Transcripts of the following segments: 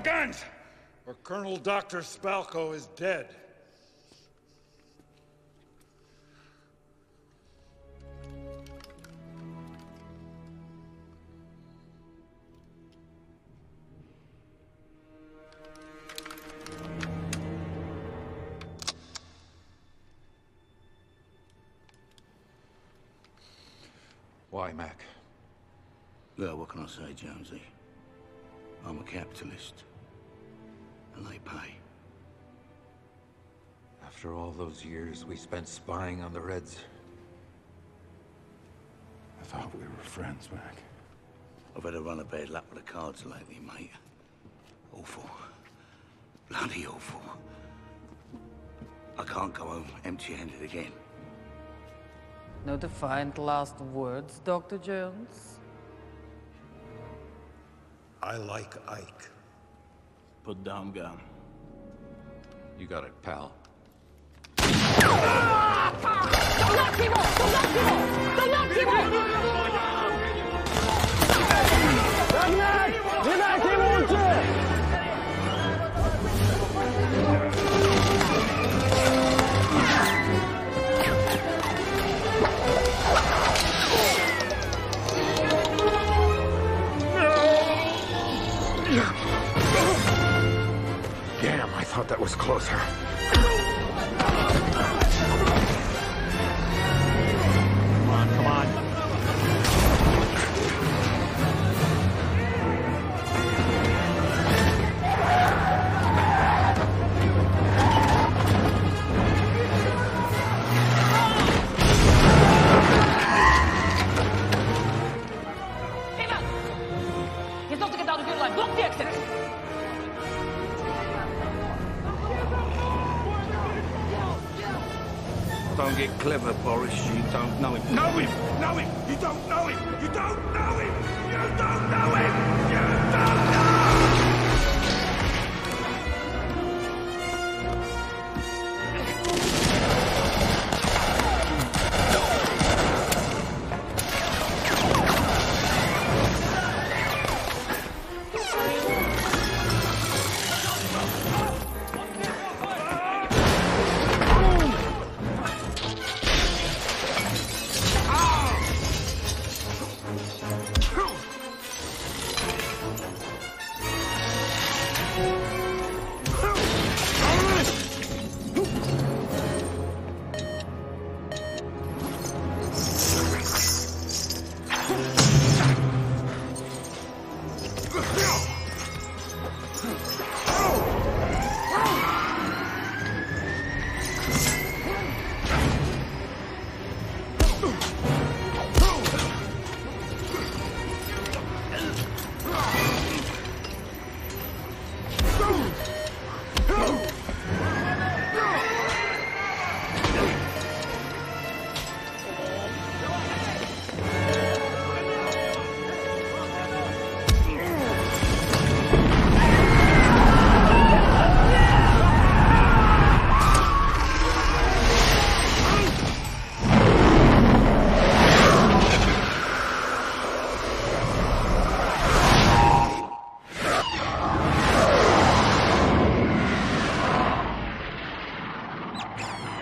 guns, or Colonel Dr. Spalko is dead. Why, Mac? Well, what can I say, Jonesy? I'm a capitalist. And they pay. After all those years we spent spying on the Reds. I thought we were friends, Mac. I've had a run of bad luck with the cards lately, mate. Awful. Bloody awful. I can't go home empty-handed again. No defiant last words, Dr. Jones? I like Ike. Put down gun. You got it, pal. Damn, I thought that was closer. Come on. He's not to get out of your life. Block the exit! Don't get clever, Boris. You don't know him. Know him! Know him! You don't know him! You don't know him! You don't know him! You don't know!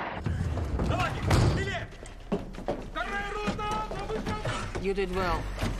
You did well.